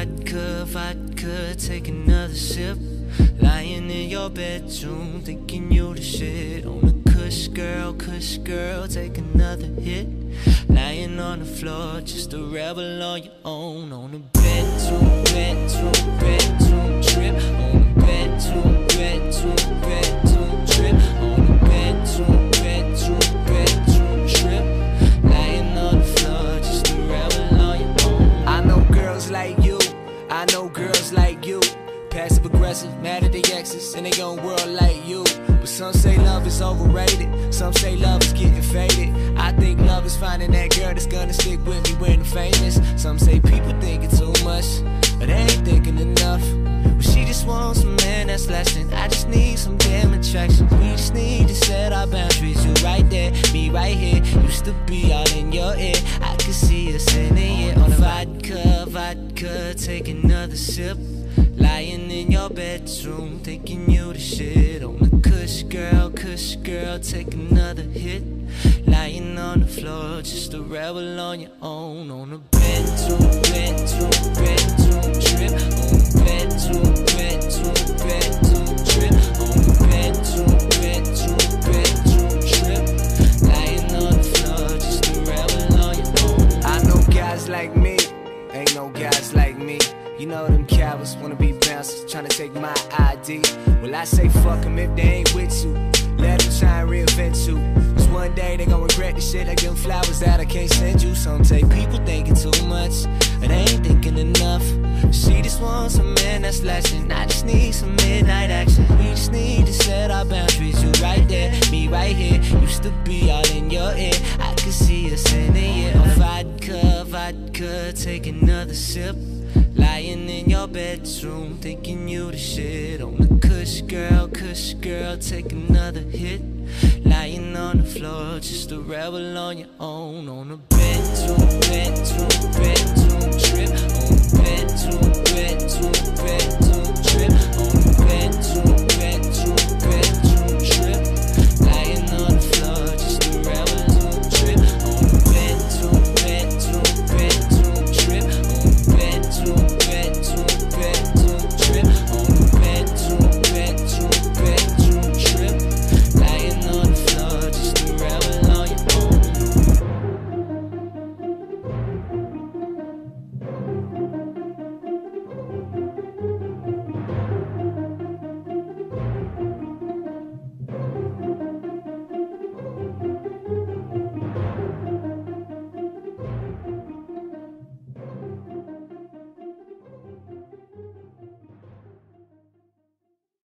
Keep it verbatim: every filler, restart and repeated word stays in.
vodka, vodka, take another sip. Lying in your bedroom, thinking you the shit. On a kush girl, kush girl, take another hit. Lying on the floor, just a rebel on your own. On a bedroom, bedroom, bedroom trip. On a bedroom, bedroom, bedroom trip. On a bedroom, bedroom, bedroom trip. Lying on the floor, just a rebel on your own. I know girls like you, I know girls like you. Passive aggressive, mad at the exes, and they gon' world like you. But some say love is overrated, some say love is getting faded. I think love is finding that girl that's gonna stick with me when I'm famous. Some say people thinking too much, but they ain't thinking enough. But she just wants a man that's lasting. I just need some damn attraction. We just need to set our boundaries. You right there, me right here. Used to be all in your ear, I could see us in it. On a vodka, vodka, take another sip. Lying in your bedroom, thinking you the shit. On a kush girl, kush girl, take another hit. Lying on the floor, just a rebel on your own. On a bedroom, bedroom, bedroom trip. On a bedroom, bedroom, bedroom trip. On a bedroom, bedroom, bedroom trip. Lying on the floor, just a rebel on your own. I know guys like me, ain't no guys like me. You know them cowards wanna be bouncers, tryna take my I D. Well, I say fuck them if they ain't with you. Let them try and reinvent you. Cause one day they gon' regret the shit like them flowers that I can't send you. Some say people thinking too much, but they ain't thinking enough. She just wants a man that's lasting. I just need some midnight action. We just need to set our boundaries. You right there, me right here. Used to be all in your ear, I could see us in it, yeah. On vodka, vodka, take another sip. Lying in your bedroom, thinking you the shit. On a kush girl, kush girl, take another hit. Lying on the floor, just a rebel on your own. On a bedroom, bedroom, bedroom trip. On a bed